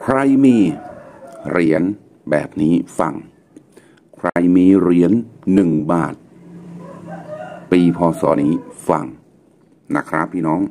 ใครมีเหรียญแบบนี้ฟังใครมีเหรียญ1 บาทปีพ.ศ.นี้ฟังนะครับพี่น้อง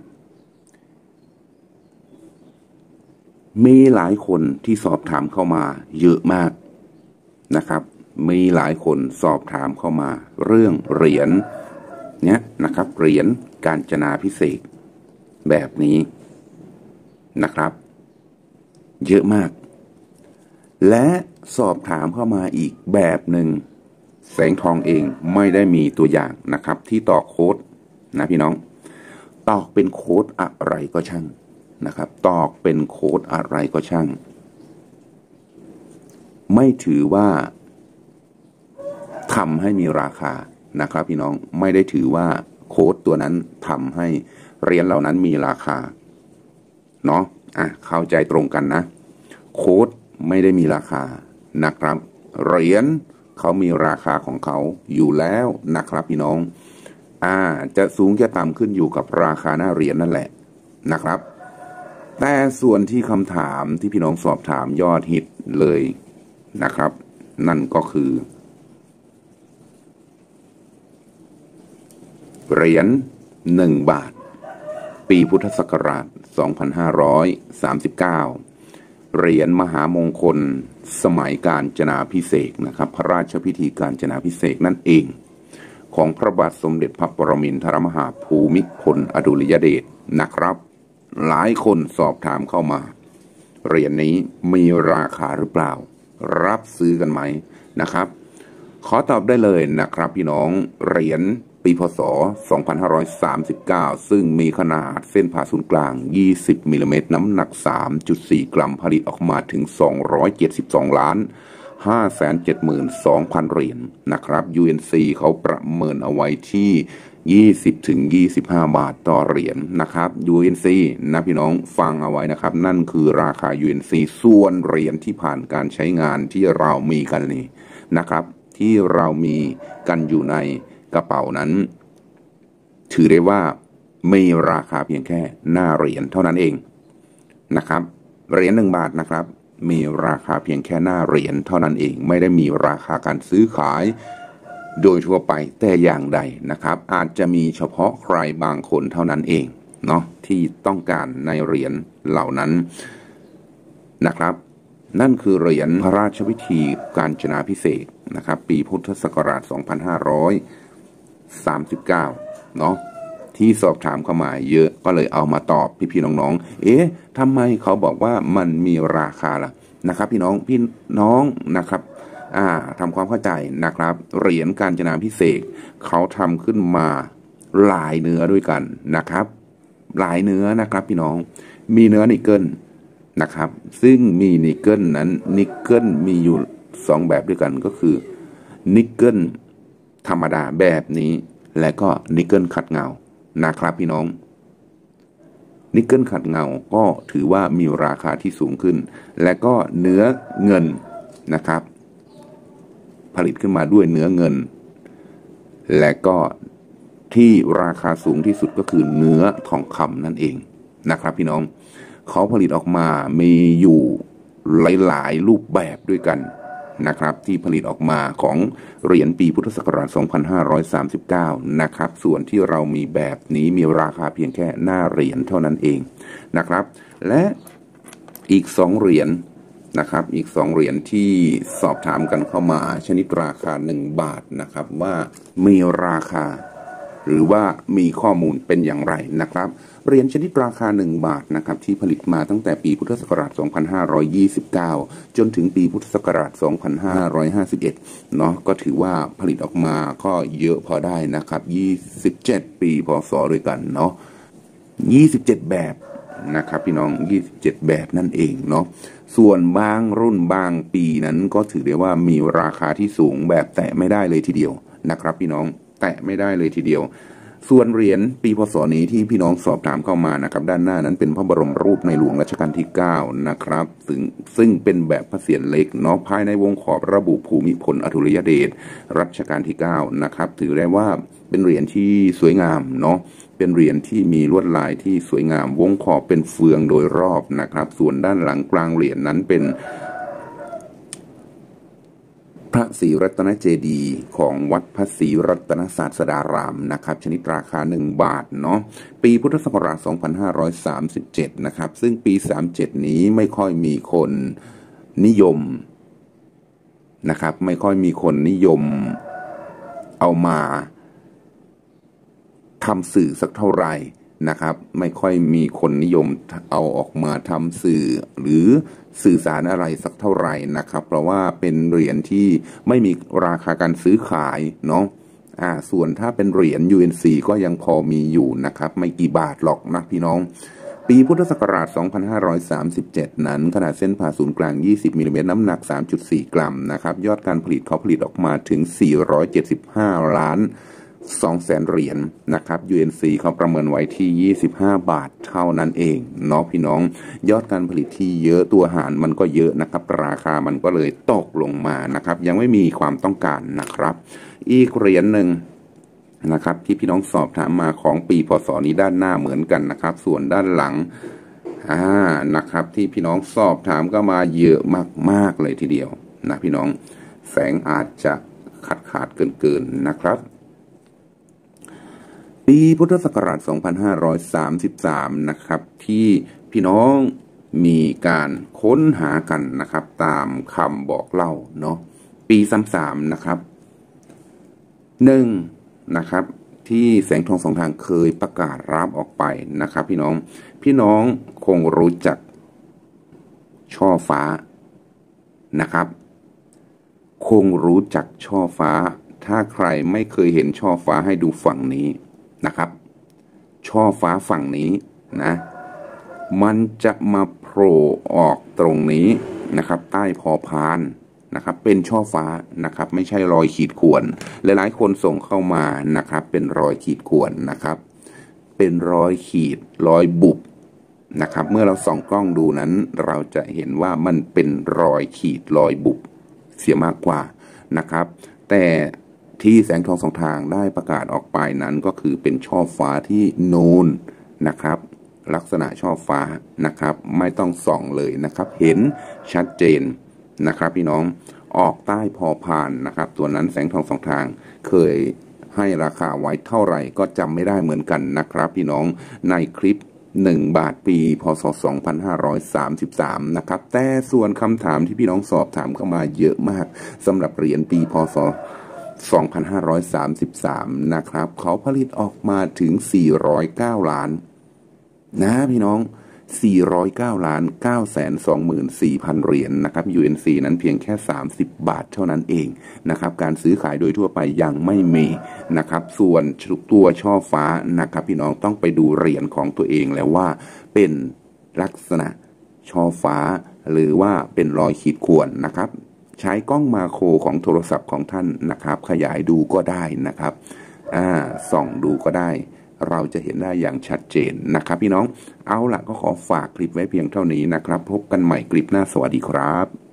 มีหลายคนที่สอบถามเข้ามาเยอะมากนะครับมีหลายคนสอบถามเข้ามาเรื่องเหรียญเนี้ยนะครับเหรียญกาญจนาภิเษกแบบนี้นะครับเยอะมากและสอบถามเข้ามาอีกแบบหนึ่งแสงทองเองไม่ได้มีตัวอย่างนะครับที่ตอกโค้ดนะพี่น้องตอกเป็นโค้ดอะไรก็ช่างนะครับตอกเป็นโค้ดอะไรก็ช่างไม่ถือว่าทำให้มีราคานะครับพี่น้องไม่ได้ถือว่าโค้ดตัวนั้นทำให้เหรียญเหล่านั้นมีราคาเนาะเข้าใจตรงกันนะโค้ดไม่ได้มีราคานะครับเหรียญเขามีราคาของเขาอยู่แล้วนะครับพี่น้องจะสูงจะต่ำขึ้นอยู่กับราคาหน้าเหรียญนั่นแหละนะครับแต่ส่วนที่คำถามที่พี่น้องสอบถามยอดฮิตเลยนะครับนั่นก็คือเหรียญ1 บาทปีพุทธศักราช 2539 เหรียญมหามงคลสมัยกาญจนาภิเษกนะครับพระราชพิธีกาญจนาภิเษกนั่นเองของพระบาทสมเด็จพระปรมินทรมหาภูมิพลอดุลยเดชนะครับหลายคนสอบถามเข้ามาเหรียญนี้มีราคาหรือเปล่ารับซื้อกันไหมนะครับขอตอบได้เลยนะครับพี่น้องเหรียญปีพ.ศ. 2539ซึ่งมีขนาดเส้นผ่าศูนย์กลาง20มิลลิเมตรน้ำหนัก 3.4 กรัมผลิตออกมาถึง272,572,000 เหรียญนะครับ UNC เขาประเมินเอาไว้ที่20-25 บาทต่อเหรียญนะครับ UNC นะพี่น้องฟังเอาไว้นะครับนั่นคือราคา UNC ส่วนเหรียญที่ผ่านการใช้งานที่เรามีกันนี่นะครับที่เรามีกันอยู่ในกระเป๋านั้นถือได้ว่ามีราคาเพียงแค่หน้าเหรียญเท่านั้นเองนะครับเหรียญ1 บาทนะครับมีราคาเพียงแค่หน้าเหรียญเท่านั้นเองไม่ได้มีราคาการซื้อขายโดยทั่วไปแต่อย่างใดนะครับอาจจะมีเฉพาะใครบางคนเท่านั้นเองเนาะที่ต้องการในเหรียญเหล่านั้นนะครับนั่นคือเหรียญพระราชพิธีกาญจนาภิเษกนะครับปีพุทธศักราช 2539 เนาะที่สอบถามเข้ามาเยอะก็เลยเอามาตอบพี่ๆน้องๆทำไมเขาบอกว่ามันมีราคาล่ะนะครับพี่น้องนะครับทำความเข้าใจนะครับเหรียญกาญจนาภิเษกเขาทำขึ้นมาหลายเนื้อด้วยกันนะครับหลายเนื้อนะครับพี่น้องมีเนื้อนิกเกิลนะครับซึ่งมีนิกเกิลนั้นนิกเกิลมีอยู่2 แบบด้วยกันก็คือนิกเกิลธรรมดาแบบนี้และก็นิกเกิลขัดเงานะครับพี่น้องนิกเกิลขัดเงาก็ถือว่ามีราคาที่สูงขึ้นและก็เนื้อเงินนะครับผลิตขึ้นมาด้วยเนื้อเงินและก็ที่ราคาสูงที่สุดก็คือเนื้อทองคำนั่นเองนะครับพี่น้องเขาผลิตออกมามีอยู่หลายรูปแบบด้วยกันนะครับที่ผลิตออกมาของเหรียญปีพุทธศักราช 2539 นะครับส่วนที่เรามีแบบนี้มีราคาเพียงแค่หน้าเหรียญเท่านั้นเองนะครับและอีก2 เหรียญนะครับอีก2 เหรียญที่สอบถามกันเข้ามาชนิดราคา1 บาทนะครับว่ามีราคาหรือว่ามีข้อมูลเป็นอย่างไรนะครับเหรียญชนิดราคา1 บาทนะครับที่ผลิตมาตั้งแต่ปีพุทธศักราช 2529 จนถึงปีพุทธศักราช 2551 เนาะก็ถือว่าผลิตออกมาก็เยอะพอได้นะครับ27 ปีพ.ศ.ด้วยกันเนาะ27 แบบนะครับพี่น้อง27 แบบนั่นเองเนาะส่วนบางรุ่นบางปีนั้นก็ถือได้ว่ามีราคาที่สูงแบบแตะไม่ได้เลยทีเดียวนะครับพี่น้องแตะไม่ได้เลยทีเดียวส่วนเหรียญปีพ.ศ.นี้ที่พี่น้องสอบถามเข้ามานะครับด้านหน้านั้นเป็นพระบรมรูปในหลวงรัชกาลที่ 9 นะครับซึ่งเป็นแบบพระเศียรเล็กเนาะภายในวงขอบระบุภูมิพลอดุลยเดชรัชกาลที่ 9 นะครับถือได้ว่าเป็นเหรียญที่สวยงามเนาะเเป็นเหรียญที่มีลวดลายที่สวยงามวงขอบเป็นเฟืองโดยรอบนะครับส่วนด้านหลังกลางเหรียญนั้นเป็นพระศรีรัตนเจดีย์ของวัดพระศรีรัตนศาสดารามนะครับชนิดราคา1 บาทเนาะปีพุทธศักราช2537นะครับซึ่งปี37นี้ไม่ค่อยมีคนนิยมนะครับไม่ค่อยมีคนนิยมเอามาทำสื่อสักเท่าไหร่นะครับไม่ค่อยมีคนนิยมเอาออกมาทำสื่อหรือสื่อสารอะไรสักเท่าไหร่นะครับเพราะว่าเป็นเหรียญที่ไม่มีราคาการซื้อขายเนาะส่วนถ้าเป็นเหรียญ UNC ก็ยังพอมีอยู่นะครับไม่กี่บาทหรอกนะพี่น้องปีพุทธศักราช2537นั้นขนาดเส้นผ่าศูนย์กลาง20มิลลิเมตรน้ำหนัก 3.4 กรัมนะครับยอดการผลิตเขาผลิตออกมาถึง475ล้าน200,000 เหรียญนะครับ UNC เขาประเมินไว้ที่25 บาทเท่านั้นเองเนาะพี่น้องยอดการผลิตที่เยอะตัวหารมันก็เยอะนะครับราคามันก็เลยตกลงมานะครับยังไม่มีความต้องการนะครับอีกเหรียญหนึ่งนะครับที่พี่น้องสอบถามมาของปีพศนี้ด้านหน้าเหมือนกันนะครับส่วนด้านหลังนะครับที่พี่น้องสอบถามก็มาเยอะมากเลยทีเดียวนะพี่น้องแสงอาจจะขาดเกินนะครับปีพุทธศักราช2533นะครับที่พี่น้องมีการค้นหากันนะครับตามคำบอกเล่าเนาะปี33นะครับนะครับที่แสงทองสองทางเคยประกาศรับออกไปนะครับพี่น้องคงรู้จักช่อฟ้านะครับคงรู้จักช่อฟ้าถ้าใครไม่เคยเห็นช่อฟ้าให้ดูฝั่งนี้นะครับช่อฟ้าฝั่งนี้นะมันจะมาโผล่ออกตรงนี้นะครับใต้พอพานนะครับเป็นช่อฟ้านะครับไม่ใช่รอยขีดข่วนหลายๆคนส่งเข้ามานะครับเป็นรอยขีดข่วนนะครับเป็นรอยขีดรอยบุบนะครับเมื่อเราส่องกล้องดูนั้นเราจะเห็นว่ามันเป็นรอยขีดรอยบุบเสียมากกว่านะครับแต่ที่แสงทองสองทางได้ประกาศออกไปนั้นก็คือเป็นช่อฟ้าที่นูนนะครับลักษณะช่อฟ้านะครับไม่ต้องส่องเลยนะครับเห็นชัดเจนนะครับพี่น้องออกใต้พอพานนะครับตัวนั้นแสงทองสองทางเคยให้ราคาไว้เท่าไหร่ก็จำไม่ได้เหมือนกันนะครับพี่น้องในคลิป1 บาทปีพศ2533นะครับแต่ส่วนคำถามที่พี่น้องสอบถามเข้ามาเยอะมากสำหรับเหรียญปีพศ2533นะครับเขาผลิตออกมาถึง409ล้านนะพี่น้อง409ล้าน924,000 เหรียญนะครับ UNC นั้นเพียงแค่30 บาทเท่านั้นเองนะครับการซื้อขายโดยทั่วไปยังไม่มีนะครับส่วนตัวช่อฟ้านะครับพี่น้องต้องไปดูเหรียญของตัวเองแล้วว่าเป็นลักษณะช่อฟ้าหรือว่าเป็นรอยขีดข่วนนะครับใช้กล้องมาโครของโทรศัพท์ของท่านนะครับขยายดูก็ได้นะครับส่องดูก็ได้เราจะเห็นได้อย่างชัดเจนนะครับพี่น้องเอาล่ะก็ขอฝากคลิปไว้เพียงเท่านี้นะครับพบกันใหม่คลิปหน้าสวัสดีครับ